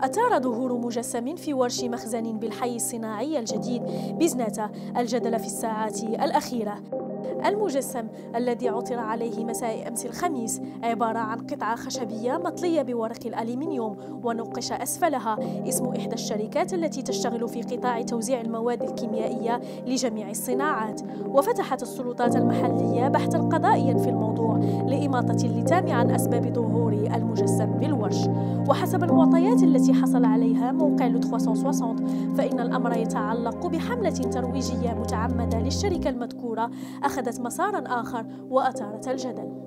أثار ظهور مجسم في ورش مخزن بالحي الصناعي الجديد بزناتة الجدل في الساعات الأخيرة. المجسم الذي عثر عليه مساء أمس الخميس عبارة عن قطعة خشبية مطلية بورق الألمنيوم، ونقش أسفلها اسم إحدى الشركات التي تشتغل في قطاع توزيع المواد الكيميائية لجميع الصناعات. وفتحت السلطات المحلية بحثا قضائيا في الموضوع لإماطة اللثام عن أسباب ظهور المجسم بالورش. وحسب المعطيات التي حصل عليها موقع لو 360 فإن الأمر يتعلق بحملة ترويجية متعمدة للشركة المذكورة أخذت مسارا آخر وأثارت الجدل.